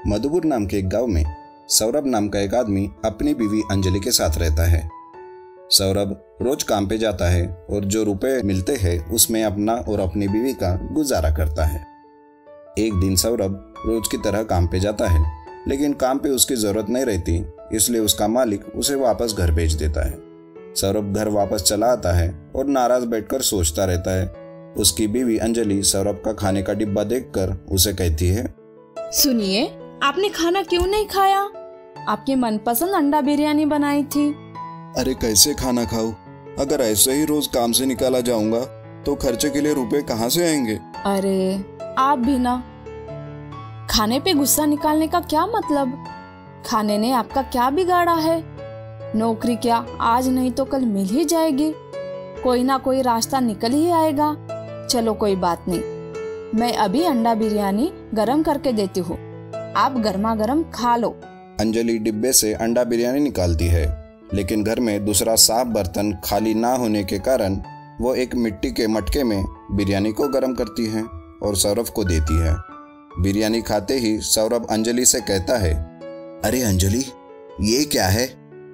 मधुपुर नाम के एक गांव में सौरभ नाम का एक आदमी अपनी बीवी अंजलि के साथ रहता है। सौरभ रोज काम पे जाता है और जो रुपए मिलते हैं उसमें अपना और अपनी बीवी का गुजारा करता है। एक दिन सौरभ रोज की तरह काम पे जाता है, लेकिन काम पे उसकी जरूरत नहीं रहती, इसलिए उसका मालिक उसे वापस घर भेज देता है। सौरभ घर वापस चला आता है और नाराज बैठकर सोचता रहता है। उसकी बीवी अंजलि सौरभ का खाने का डिब्बा देखकर उसे कहती है, सुनिए, आपने खाना क्यों नहीं खाया? आपकी मनपसंद अंडा बिरयानी बनाई थी। अरे कैसे खाना खाऊं? अगर ऐसे ही रोज काम से निकाला जाऊंगा तो खर्चे के लिए रुपए कहाँ से आएंगे? अरे आप भी ना। खाने पे गुस्सा निकालने का क्या मतलब? खाने ने आपका क्या बिगाड़ा है? नौकरी क्या आज नहीं तो कल मिल ही जाएगी। कोई ना कोई रास्ता निकल ही आएगा। चलो कोई बात नहीं, मैं अभी अंडा बिरयानी गरम करके देती हूँ, आप गर्मा गर्म खा लो। अंजलि डिब्बे से अंडा बिरयानी निकालती है, लेकिन घर में दूसरा साफ बर्तन खाली ना होने के कारण वो एक मिट्टी के मटके में बिरयानी को गर्म करती है और सौरभ को देती है। बिरयानी खाते ही सौरभ अंजलि से कहता है, अरे अंजलि, ये क्या है?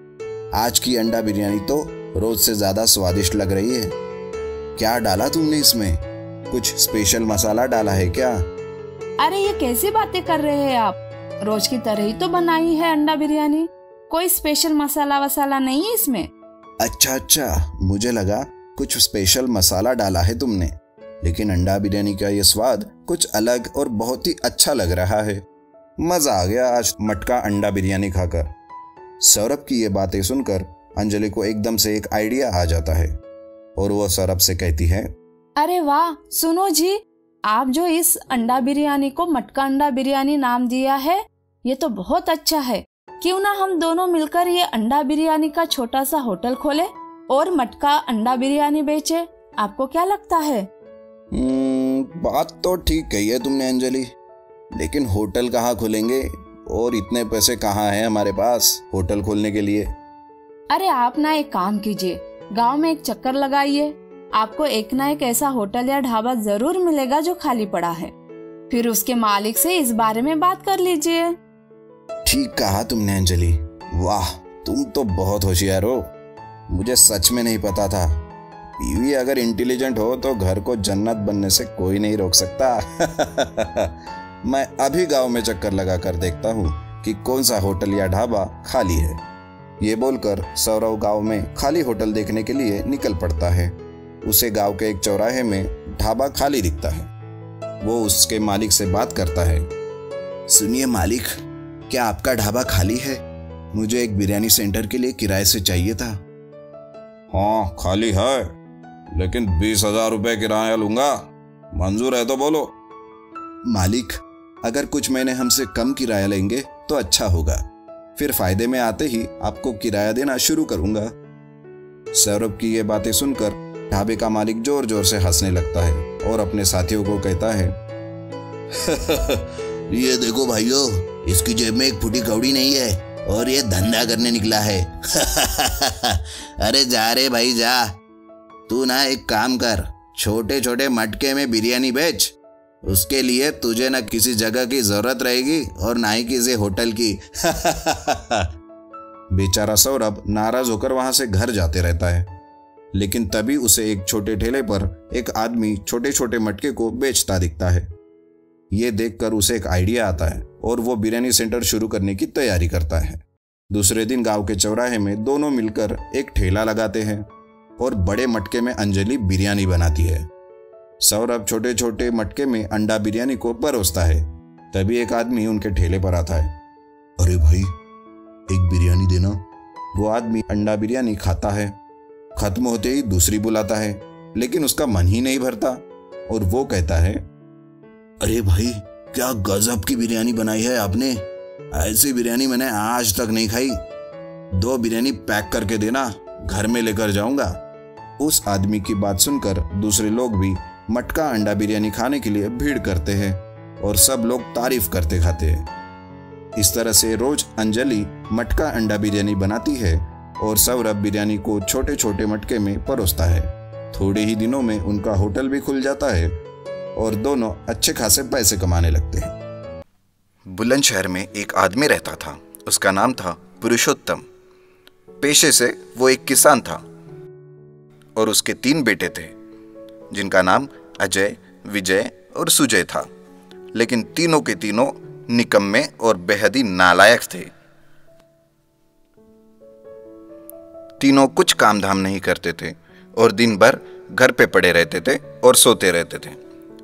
आज की अंडा बिरयानी तो रोज से ज्यादा स्वादिष्ट लग रही है। क्या डाला तुमने इसमें? कुछ स्पेशल मसाला डाला है क्या? अरे ये कैसी बातें कर रहे हैं आप? रोज की तरह ही तो बनाई है अंडा बिरयानी, कोई स्पेशल मसाला वसाला नहीं है इसमें। अच्छा, मुझे लगा कुछ स्पेशल मसाला डाला है तुमने, लेकिन अंडा बिरयानी का ये स्वाद कुछ अलग और बहुत ही अच्छा लग रहा है। मजा आ गया आज मटका अंडा बिरयानी खाकर। सौरभ की ये बातें सुनकर अंजलि को एकदम से एक आइडिया आ जाता है और वो सौरभ से कहती है, अरे वाह, सुनो जी, आप जो इस अंडा बिरयानी को मटका अंडा बिरयानी नाम दिया है, ये तो बहुत अच्छा है। क्यों ना हम दोनों मिलकर ये अंडा बिरयानी का छोटा सा होटल खोले और मटका अंडा बिरयानी बेचे? आपको क्या लगता है? बात तो ठीक कही है तुमने अंजलि, लेकिन होटल कहाँ खोलेंगे और इतने पैसे कहाँ हैं हमारे पास होटल खोलने के लिए? अरे आप ना एक काम कीजिए, गांव में एक चक्कर लगाइए, आपको एक ना एक ऐसा होटल या ढाबा जरूर मिलेगा जो खाली पड़ा है। फिर उसके मालिक से इस बारे में बात कर लीजिए। ठीक कहा तुमने अंजलि, वाह तुम तो बहुत होशियार हो। मुझे सच में नहीं पता था। बीवी अगर इंटेलिजेंट हो तो घर को जन्नत बनने से कोई नहीं रोक सकता। मैं अभी गांव में चक्कर लगा कर देखता हूँ कि कौन सा होटल या ढाबा खाली है। ये बोलकर सौरभ गांव में खाली होटल देखने के लिए निकल पड़ता है। उसे गांव के एक चौराहे में ढाबा खाली दिखता है। वो उसके मालिक से बात करता है, सुनिए मालिक, क्या आपका ढाबा खाली है? मुझे एक बिरयानी सेंटर के लिए किराए से चाहिए था। हाँ खाली है, लेकिन 20,000 रुपए किराया लूंगा, मंजूर है तो बोलो। मालिक, अगर कुछ महीने हमसे कम किराया लेंगे तो अच्छा होगा, फिर फायदे में आते ही आपको किराया देना शुरू करूंगा। सौरभ की ये बातें सुनकर ढाबे का मालिक जोर जोर से हंसने लगता है और अपने साथियों को कहता है, ये देखो भाइयों, इसकी जेब में एक फुटी कौड़ी नहीं है और ये धंधा करने निकला है। अरे जा रे भाई जा, तू ना एक काम कर, छोटे छोटे मटके में बिरयानी बेच। उसके लिए तुझे न किसी जगह की जरूरत रहेगी और ना ही किसी होटल की। बेचारा सौरभ नाराज होकर वहां से घर जाते रहता है, लेकिन तभी उसे एक छोटे ठेले पर एक आदमी छोटे छोटे मटके को बेचता दिखता है। ये देखकर उसे एक आइडिया आता है और वो बिरयानी सेंटर शुरू करने की तैयारी करता है। दूसरे दिन गांव के चौराहे में दोनों मिलकर एक ठेला लगाते हैं और बड़े मटके में अंजलि बिरयानी बनाती है। सौरभ छोटे छोटे मटके में अंडा बिरयानी को परोसता है। तभी एक आदमी उनके ठेले पर आता है। अरे भाई, एक बिरयानी देना। वो आदमी अंडा बिरयानी खाता है, खत्म होते ही दूसरी बुलाता है, लेकिन उसका मन ही नहीं भरता और वो कहता है, अरे भाई, क्या गजब की बिरयानी बनाई है आपने। ऐसी बिरयानी मैंने आज तक नहीं खाई। 2 बिरयानी पैक करके देना, घर में लेकर जाऊंगा। उस आदमी की बात सुनकर दूसरे लोग भी मटका अंडा बिरयानी खाने के लिए भीड़ करते हैं और सब लोग तारीफ करते खाते हैं। इस तरह से रोज अंजलि मटका अंडा बिरयानी बनाती है और सौरभ बिरयानी को छोटे छोटे मटके में परोसता है। थोड़े ही दिनों में उनका होटल भी खुल जाता है और दोनों अच्छे खासे पैसे कमाने लगते हैं। बुलंदशहर में एक आदमी रहता था। उसका नाम था पुरुषोत्तम। पेशे से वो एक किसान था और उसके 3 बेटे थे, जिनका नाम अजय, विजय और सुजय था। लेकिन तीनों के तीनों निकम्मे और बेहद ही नालायक थे। तीनों कुछ काम धाम नहीं करते थे और दिन भर घर पे पड़े रहते थे और सोते रहते थे।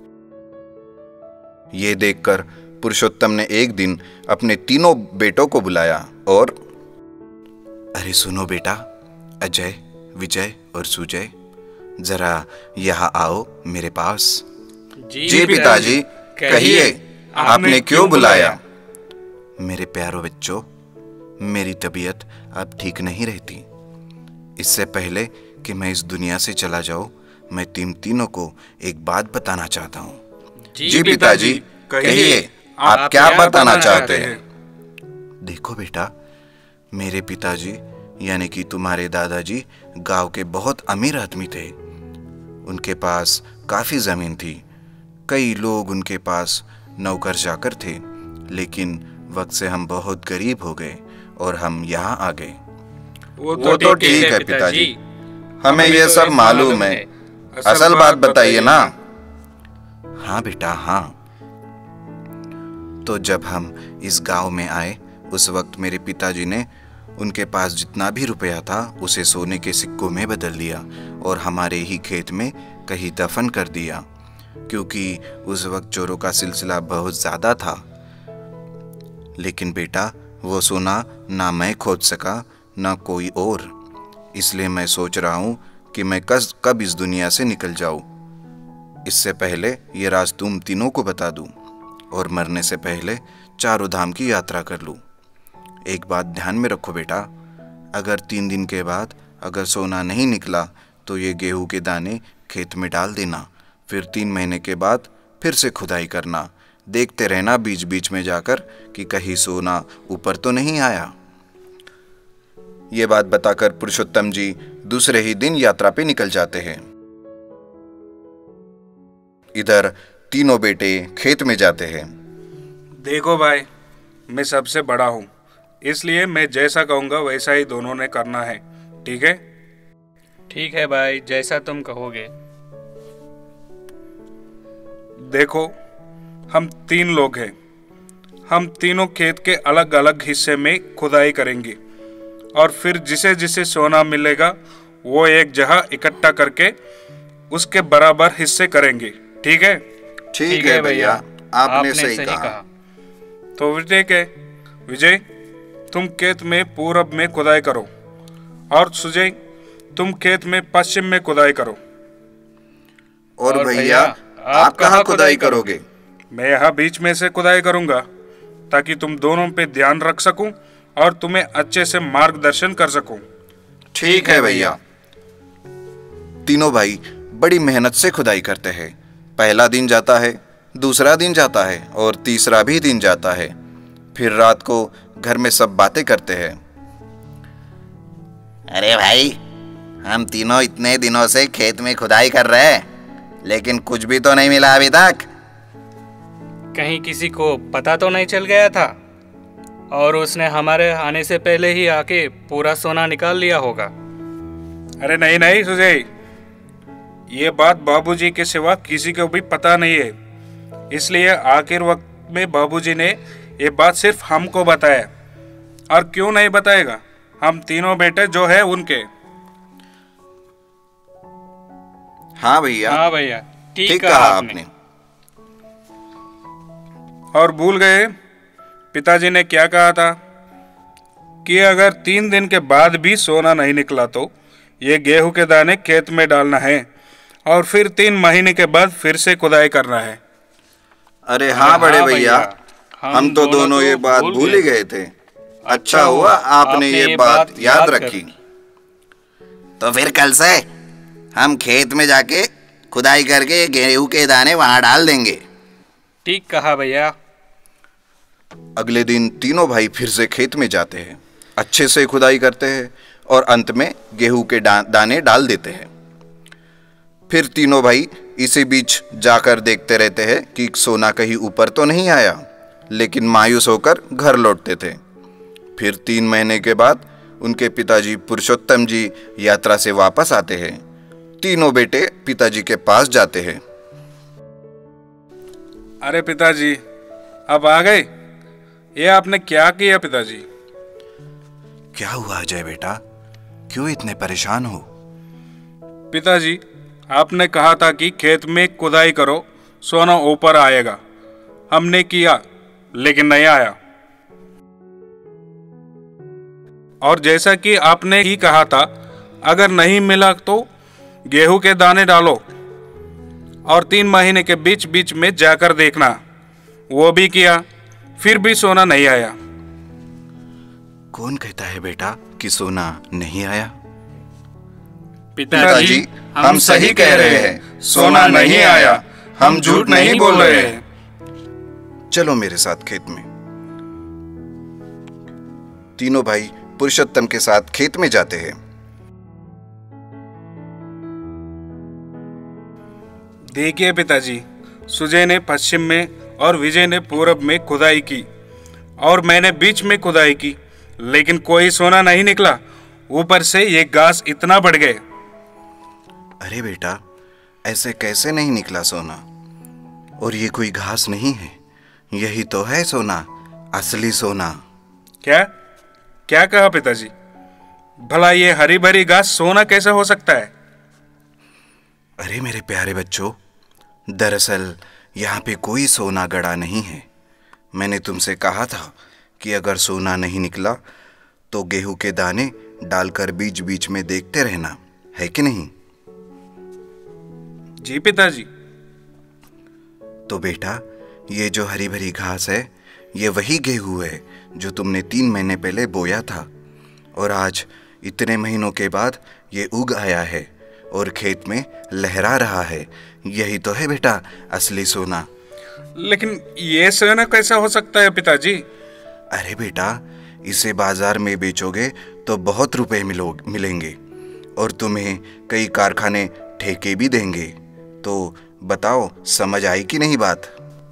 ये देखकर पुरुषोत्तम ने एक दिन अपने तीनों बेटों को बुलाया और, अरे सुनो बेटा, अजय, विजय और सुजय, जरा यहाँ आओ मेरे पास। जी पिताजी, कहिए, आपने क्यों बुलाया? मेरे प्यारों बच्चों, मेरी तबीयत अब ठीक नहीं रहती। इससे पहले कि मैं इस दुनिया से चला जाऊं, मैं तीनों को एक बात बताना चाहता हूँ। जी पिताजी, कहिए, आप क्या बताना चाहते हैं? देखो बेटा, मेरे पिताजी यानी कि तुम्हारे दादाजी गांव के बहुत अमीर आदमी थे। उनके पास काफी जमीन थी। कई लोग उनके पास नौकर चाकर थे, लेकिन वक्त से हम बहुत गरीब हो गए और हम यहाँ आ गए। वो तो ठीक है पिताजी, हमें ये सब मालूम है। असल बात बताइए ना। हाँ बेटा, हाँ। तो जब हम इस गांव में आए, उस वक्त मेरे पिताजी ने उनके पास जितना भी रुपया था उसे सोने के सिक्कों में बदल दिया और हमारे ही खेत में कहीं दफन कर दिया, क्योंकि उस वक्त चोरों का सिलसिला बहुत ज़्यादा था। लेकिन बेटा, वो सोना ना मैं खोज सका ना कोई और। इसलिए मैं सोच रहा हूँ कि मैं कब इस दुनिया से निकल जाऊँ, इससे पहले ये राज तुम तीनों को बता दूँ और मरने से पहले 4 धाम की यात्रा कर लूँ। एक बात ध्यान में रखो बेटा, अगर 3 दिन के बाद अगर सोना नहीं निकला तो ये गेहूं के दाने खेत में डाल देना। फिर 3 महीने के बाद फिर से खुदाई करना। देखते रहना बीच बीच में जाकर कि कहीं सोना ऊपर तो नहीं आया। ये बात बताकर पुरुषोत्तम जी दूसरे ही दिन यात्रा पे निकल जाते हैं। इधर तीनों बेटे खेत में जाते हैं। देखो भाई, मैं सबसे बड़ा हूँ, इसलिए मैं जैसा कहूँगा वैसा ही दोनों ने करना है, ठीक है? ठीक है भाई, जैसा तुम कहोगे। देखो, हम 3 लोग हैं। हम तीनों खेत के अलग अलग हिस्से में खुदाई करेंगे और फिर जिसे जिसे सोना मिलेगा वो एक जगह इकट्ठा करके उसके बराबर हिस्से करेंगे, ठीक है? ठीक है भैया, आपने सही कहा। तो ठीक है, विजय तुम खेत में पूरब में खुदाई करो और सुजय तुम खेत में पश्चिम में खुदाई करो। और भैया, आप कहाँ खुदाई करोगे? मैं यहाँ बीच में से खुदाई करूंगा ताकि तुम दोनों पे ध्यान रख सकूं और तुम्हें अच्छे से मार्गदर्शन कर सकूं। ठीक है भैया। तीनों भाई बड़ी मेहनत से खुदाई करते हैं। पहला दिन जाता है, दूसरा दिन जाता है और तीसरा भी दिन जाता है। फिर रात को घर में सब बातें करते हैं। अरे भाई, हम तीनों इतने दिनों से खेत में खुदाई कर रहे हैं, लेकिन कुछ भी तो नहीं मिला अभी तक। कहीं किसी को पता तो नहीं चल गया था और उसने हमारे आने से पहले ही आके पूरा सोना निकाल लिया होगा। अरे नहीं नहीं सुजय, ये बात बाबूजी के सिवा किसी को भी पता नहीं है, इसलिए आखिर वक्त में बाबूजी ने ये बात सिर्फ हमको बताया। और क्यों नहीं बताएगा, हम तीनों बेटे जो है उनके। हाँ भैया, हाँ भैया, ठीक कहा आपने। और भूल गए पिताजी ने क्या कहा था कि अगर 3 दिन के बाद भी सोना नहीं निकला तो ये गेहूं के दाने खेत में डालना है और फिर 3 महीने के बाद फिर से खुदाई करना है। अरे हाँ बड़े भैया, हम तो दोनों ये बात भूल ही गए थे। अच्छा हुआ आपने ये बात याद रखी। तो फिर कल से हम खेत में जाके खुदाई करके गेहूं के दाने वहां डाल देंगे। ठीक कहा भैया। अगले दिन तीनों भाई फिर से खेत में जाते हैं, अच्छे से खुदाई करते हैं और अंत में गेहूं के दाने डाल देते हैं। फिर तीनों भाई इसी बीच जाकर देखते रहते हैं कि सोना कहीं ऊपर तो नहीं आया, लेकिन मायूस होकर घर लौटते थे। फिर 3 महीने के बाद उनके पिताजी पुरुषोत्तम जी यात्रा से वापस आते हैं। तीनों बेटे पिताजी के पास जाते हैं। अरे पिताजी, अब आ गए? ये आपने क्या किया पिताजी? क्या हुआ अजय बेटा, क्यों इतने परेशान हो? पिताजी, आपने कहा था कि खेत में खुदाई करो, सोना ऊपर आएगा। हमने किया, लेकिन नहीं आया। और जैसा कि आपने ही कहा था, अगर नहीं मिला तो गेहूं के दाने डालो और 3 महीने के बीच बीच में जाकर देखना। वो भी किया, फिर भी सोना नहीं आया। कौन कहता है बेटा कि सोना नहीं आया? पिताजी, हम सही कह रहे हैं, सोना नहीं आया। हम झूठ नहीं बोल रहे हैं। चलो मेरे साथ खेत में। तीनों भाई पुरुषोत्तम के साथ खेत में जाते हैं। देखिए पिताजी, सुजय ने पश्चिम में और विजय ने पूरब में खुदाई की और मैंने बीच में खुदाई की, लेकिन कोई सोना नहीं निकला। ऊपर से ये घास इतना बढ़ गए। अरे बेटा, ऐसे कैसे नहीं निकला सोना? और ये कोई घास नहीं है, यही तो है सोना, असली सोना। क्या क्या कहा पिताजी? भला ये हरी भरी घास सोना कैसे हो सकता है? अरे मेरे प्यारे बच्चों, दरअसल यहाँ पे कोई सोना गड़ा नहीं है। मैंने तुमसे कहा था कि अगर सोना नहीं निकला तो गेहूं के दाने डालकर बीच बीच में देखते रहना, है कि नहीं? जी पिताजी। तो बेटा, ये जो हरी भरी घास है, ये वही गेहूं है जो तुमने 3 महीने पहले बोया था, और आज इतने महीनों के बाद ये उग आया है और खेत में लहरा रहा है। यही तो है बेटा असली सोना। लेकिन ये सोना कैसा हो सकता है पिताजी? अरे बेटा, इसे बाजार में बेचोगे तो बहुत रुपए मिलेंगे और तुम्हें कई कारखाने ठेके भी देंगे। तो बताओ, समझ आई कि नहीं बात?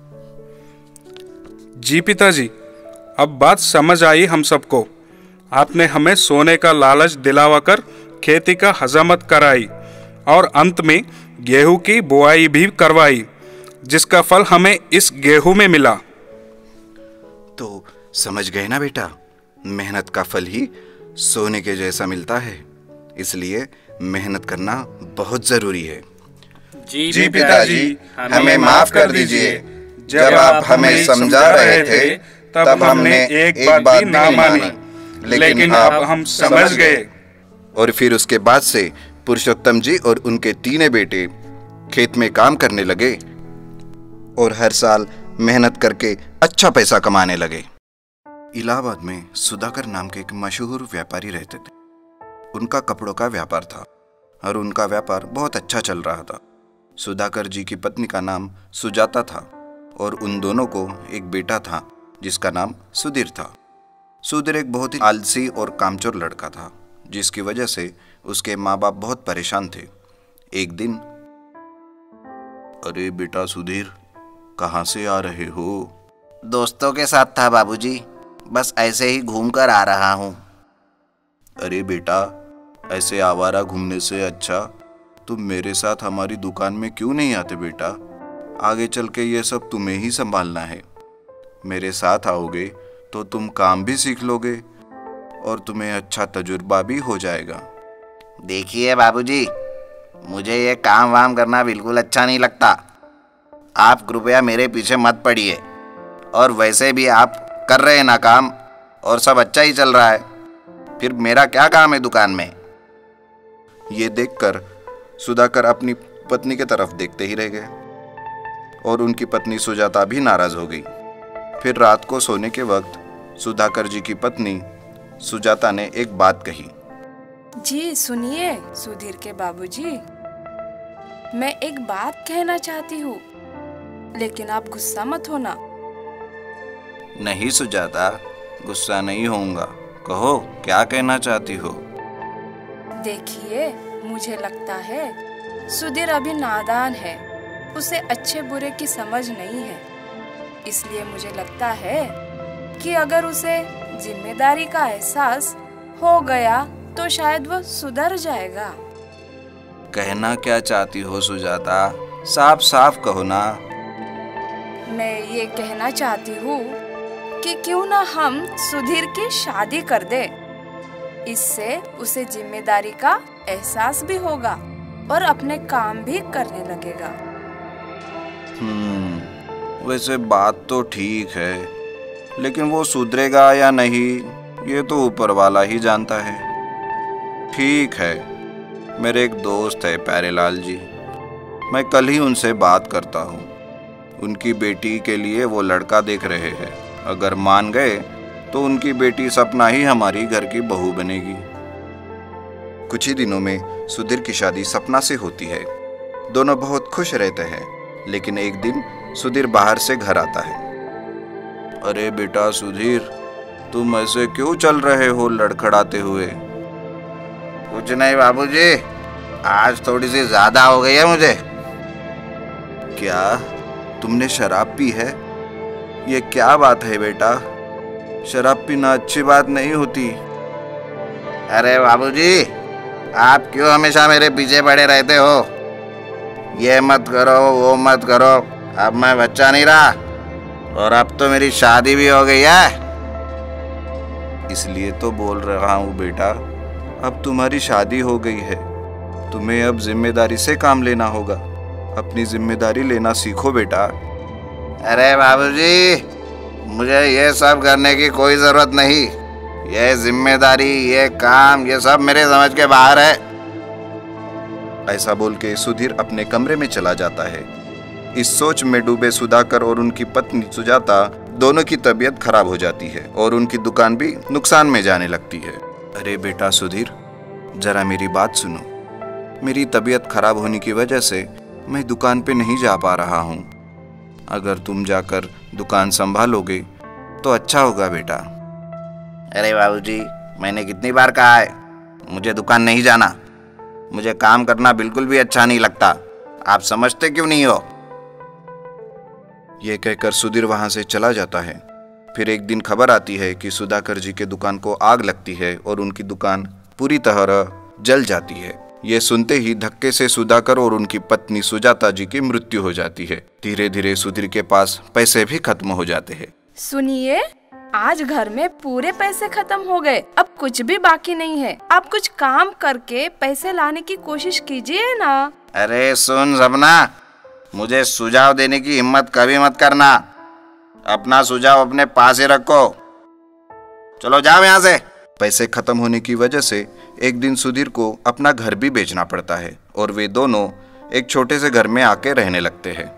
जी पिताजी, अब बात समझ आई हम सबको। आपने हमें सोने का लालच दिलाकर खेती का हजामत कराई और अंत में गेहूं की बुआई भी करवाई, जिसका फल हमें इस गेहूं में मिला। तो समझ गए ना बेटा, मेहनत का फल ही सोने के जैसा मिलता है, इसलिए मेहनत करना बहुत जरूरी है। जी पिताजी, हमें माफ कर दीजिए। जब आप हमें समझा रहे थे तब हमने एक बात भी ना मानी, लेकिन अब हम समझ गए। और फिर उसके बाद से पुरुषोत्तम जी और उनके 3 बेटे खेत में काम करने लगे और हर साल मेहनत करके अच्छा पैसा कमाने लगे। इलाहाबाद में सुधाकर नाम के एक मशहूर व्यापारी रहते थे। उनका कपड़ों का व्यापार था और उनका व्यापार बहुत अच्छा चल रहा था। सुधाकर जी की पत्नी का नाम सुजाता था और उन दोनों को एक बेटा था जिसका नाम सुधीर था। सुधीर एक बहुत ही आलसी और कामचोर लड़का था, जिसकी वजह से उसके माँ बाप बहुत परेशान थे। एक दिन, अरे बेटा सुधीर, कहाँ से आ रहे हो? दोस्तों के साथ था बाबूजी, बस ऐसे ही घूम कर आ रहा हूँ। अरे बेटा, ऐसे आवारा घूमने से अच्छा तुम मेरे साथ हमारी दुकान में क्यों नहीं आते बेटा? आगे चल के ये सब तुम्हें ही संभालना है। मेरे साथ आओगे तो तुम काम भी सीख लोगे और तुम्हें अच्छा तजुर्बा भी हो जाएगा। देखिए बाबूजी, मुझे ये काम वाम करना बिल्कुल अच्छा नहीं लगता। आप कृपया मेरे पीछे मत पड़िए। और वैसे भी आप कर रहे हैं ना काम, और सब अच्छा ही चल रहा है, फिर मेरा क्या काम है दुकान में? ये देखकर सुधाकर अपनी पत्नी की तरफ देखते ही रह गए और उनकी पत्नी सुजाता भी नाराज हो गई। फिर रात को सोने के वक्त सुधाकर जी की पत्नी सुजाता ने एक बात कही। जी सुनिए सुधीर के बाबूजी, मैं एक बात कहना चाहती हूँ, लेकिन आप गुस्सा मत होना। नहीं सुजाता, गुस्सा नहीं होऊंगा। कहो, क्या कहना चाहती हो? देखिए, मुझे लगता है सुधीर अभी नादान है, उसे अच्छे बुरे की समझ नहीं है, इसलिए मुझे लगता है कि अगर उसे जिम्मेदारी का एहसास हो गया तो शायद वो सुधर जाएगा। कहना क्या चाहती हो सुजाता? साफ साफ कहो ना। मैं ये कहना चाहती हूँ कि क्यों ना हम सुधीर की शादी कर दे। इससे उसे जिम्मेदारी का एहसास भी होगा और अपने काम भी करने लगेगा। वैसे बात तो ठीक है, लेकिन वो सुधरेगा या नहीं ये तो ऊपर वाला ही जानता है। ठीक है, मेरे एक दोस्त है प्यारेलाल जी, मैं कल ही उनसे बात करता हूँ। उनकी बेटी के लिए वो लड़का देख रहे हैं। अगर मान गए तो उनकी बेटी सपना ही हमारी घर की बहू बनेगी। कुछ ही दिनों में सुधीर की शादी सपना से होती है। दोनों बहुत खुश रहते हैं, लेकिन एक दिन सुधीर बाहर से घर आता है। अरे बेटा सुधीर, तुम ऐसे क्यों चल रहे हो लड़खड़ाते हुए? कुछ नहीं बाबूजी, आज थोड़ी सी ज्यादा हो गई है मुझे। क्या तुमने शराब पी है? ये क्या बात है बेटा? शराब पीना अच्छी बात नहीं होती। अरे बाबूजी, आप क्यों हमेशा मेरे पीछे पड़े रहते हो? ये मत करो, वो मत करो। अब मैं बच्चा नहीं रहा और अब तो मेरी शादी भी हो गई है। इसलिए तो बोल रहा हूँ बेटा, अब तुम्हारी शादी हो गई है, तुम्हें अब जिम्मेदारी से काम लेना होगा। अपनी जिम्मेदारी लेना सीखो बेटा। अरे बाबूजी, मुझे ये सब करने की कोई जरूरत नहीं। ये जिम्मेदारी, ये काम, ये सब मेरे समझ के बाहर है। ऐसा बोल के सुधीर अपने कमरे में चला जाता है। इस सोच में डूबे सुधाकर और उनकी पत्नी सुजाता दोनों की तबीयत खराब हो जाती है और उनकी दुकान भी नुकसान में जाने लगती है। अरे बेटा सुधीर, जरा मेरी बात सुनो। मेरी तबीयत खराब होने की वजह से मैं दुकान पे नहीं जा पा रहा हूँ। अगर तुम जाकर दुकान संभालोगे तो अच्छा होगा बेटा। अरे बाबूजी, मैंने कितनी बार कहा है मुझे दुकान नहीं जाना। मुझे काम करना बिल्कुल भी अच्छा नहीं लगता। आप समझते क्यों नहीं हो? ये कहकर सुधीर वहां से चला जाता है। फिर एक दिन खबर आती है कि सुधाकर जी के दुकान को आग लगती है और उनकी दुकान पूरी तरह जल जाती है। ये सुनते ही धक्के से सुधाकर और उनकी पत्नी सुजाता जी की मृत्यु हो जाती है। धीरे धीरे सुधीर के पास पैसे भी खत्म हो जाते हैं। सुनिए, आज घर में पूरे पैसे खत्म हो गए, अब कुछ भी बाकी नहीं है। आप कुछ काम करके पैसे लाने की कोशिश कीजिए ना। अरे सुन सपना, मुझे सुझाव देने की हिम्मत कभी मत करना। अपना सुझाव अपने पास ही रखो। चलो जाओ यहाँ से। पैसे खत्म होने की वजह से एक दिन सुधीर को अपना घर भी बेचना पड़ता है और वे दोनों एक छोटे से घर में आके रहने लगते हैं।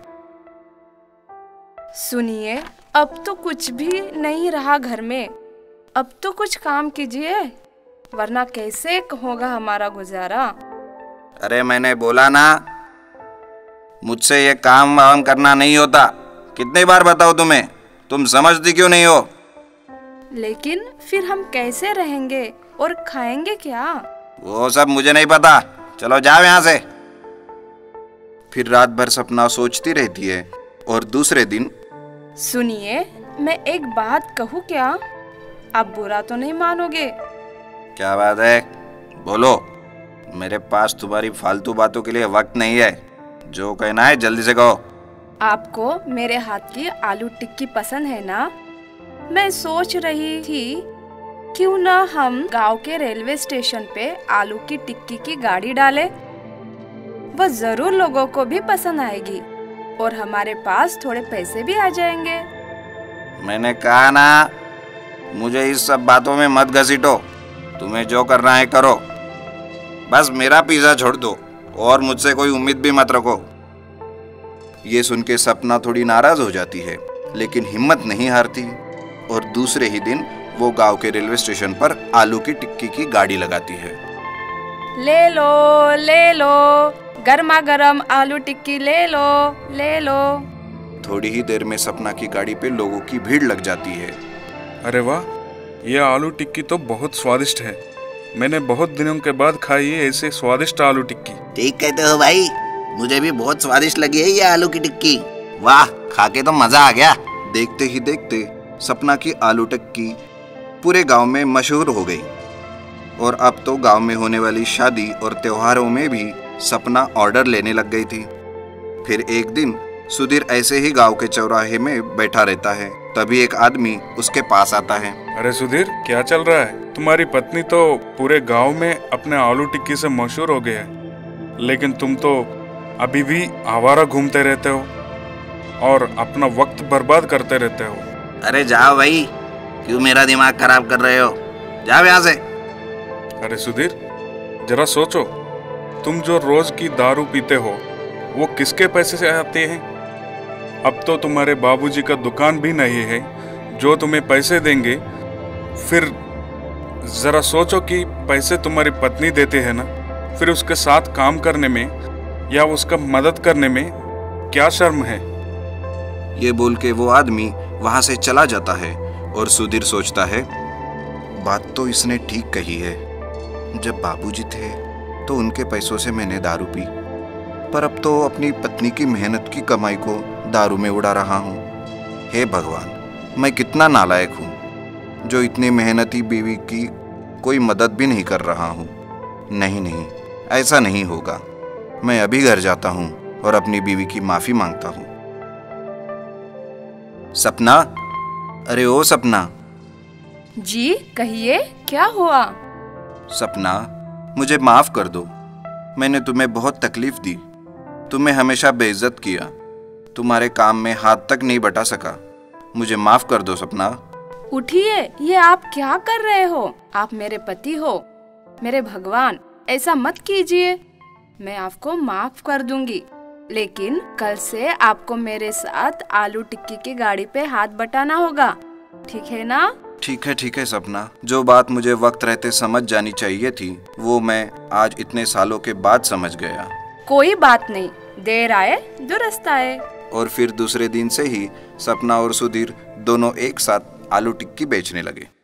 सुनिए, अब तो कुछ भी नहीं रहा घर में। अब तो कुछ काम कीजिए, वरना कैसे होगा हमारा गुजारा। अरे मैंने बोला ना, मुझसे ये काम वाम करना नहीं होता। कितनी बार बताओ तुम्हें, तुम समझती क्यों नहीं हो? लेकिन फिर हम कैसे रहेंगे और खाएंगे क्या? वो सब मुझे नहीं पता। चलो जाओ यहाँ से। फिर रात भर सपना सोचती रहती है और दूसरे दिन। सुनिए, मैं एक बात कहूँ क्या? आप बुरा तो नहीं मानोगे? क्या बात है? बोलो। मेरे पास तुम्हारी फालतू बातों के लिए वक्त नहीं है। जो कहना है जल्दी से कहो। आपको मेरे हाथ की आलू टिक्की पसंद है ना? मैं सोच रही थी क्यों ना हम गांव के रेलवे स्टेशन पे आलू की टिक्की की गाड़ी डालें। वह जरूर लोगों को भी पसंद आएगी और हमारे पास थोड़े पैसे भी आ जाएंगे। मैंने कहा ना, मुझे इस सब बातों में मत घसीटो। तुम्हें जो करना है करो, बस मेरा पिज्जा छोड़ दो और मुझसे कोई उम्मीद भी मत रखो। ये सुन के सपना थोड़ी नाराज हो जाती है, लेकिन हिम्मत नहीं हारती और दूसरे ही दिन वो गांव के रेलवे स्टेशन पर आलू की टिक्की की गाड़ी लगाती है। ले लो, गर्मा गर्म आलू टिक्की ले लो। थोड़ी ही देर में सपना की गाड़ी पे लोगों की भीड़ लग जाती है। अरे वाह, ये आलू टिक्की तो बहुत स्वादिष्ट है। मैंने बहुत दिनों के बाद खाई है ऐसे स्वादिष्ट आलू टिक्की। ठीक कहते हो भाई, मुझे भी बहुत स्वादिष्ट लगी है ये आलू की टिक्की। वाह, खा के तो मजा आ गया। देखते ही देखते सपना की आलू टिक्की पूरे गांव में मशहूर हो गई और अब तो गांव में होने वाली शादी और त्योहारों में भी सपना ऑर्डर लेने लग गई थी। फिर एक दिन सुधीर ऐसे ही गांव के चौराहे में बैठा रहता है, तभी एक आदमी उसके पास आता है। अरे सुधीर, क्या चल रहा है? तुम्हारी पत्नी तो पूरे गांव में अपने आलू टिक्की से मशहूर हो गई है, लेकिन तुम तो अभी भी आवारा घूमते रहते हो और अपना वक्त बर्बाद करते रहते हो। अरे जाओ भाई, क्यों मेरा दिमाग खराब कर रहे हो? जाओ यहाँ से। अरे सुधीर, जरा सोचो, तुम जो रोज की दारू पीते हो वो किसके पैसे से आते हैं? अब तो तुम्हारे बाबूजी का दुकान भी नहीं है जो तुम्हें पैसे देंगे। फिर जरा सोचो कि पैसे तुम्हारी पत्नी देते हैं ना, फिर उसके साथ काम करने में या उसका मदद करने में क्या शर्म है? ये बोल के वो आदमी वहां से चला जाता है और सुधीर सोचता है, बात तो इसने ठीक कही है। जब बाबूजी थे तो उनके पैसों से मैंने दारू पी, पर अब तो अपनी पत्नी की मेहनत की कमाई को दारू में उड़ा रहा हूँ। हे भगवान, मैं कितना नालायक हूँ जो इतनी मेहनती बीवी की कोई मदद भी नहीं कर रहा हूँ। नहीं नहीं, ऐसा नहीं होगा। मैं अभी घर जाता हूँ और अपनी बीवी की माफी मांगता हूँ। सपना, अरे ओ सपना। जी कहिए, क्या हुआ? सपना, मुझे माफ कर दो। मैंने तुम्हें बहुत तकलीफ दी, तुम्हें हमेशा बेइज्जत किया, तुम्हारे काम में हाथ तक नहीं बटा सका। मुझे माफ कर दो सपना। उठिए, ये आप क्या कर रहे हो? आप मेरे पति हो, मेरे भगवान, ऐसा मत कीजिए। मैं आपको माफ कर दूंगी, लेकिन कल से आपको मेरे साथ आलू टिक्की की गाड़ी पे हाथ बटाना होगा, ठीक है ना? ठीक है सपना। जो बात मुझे वक्त रहते समझ जानी चाहिए थी वो मैं आज इतने सालों के बाद समझ गया। कोई बात नहीं, देर आए दुरुस्त आए। और फिर दूसरे दिन से ही सपना और सुधीर दोनों एक साथ आलू टिक्की बेचने लगे।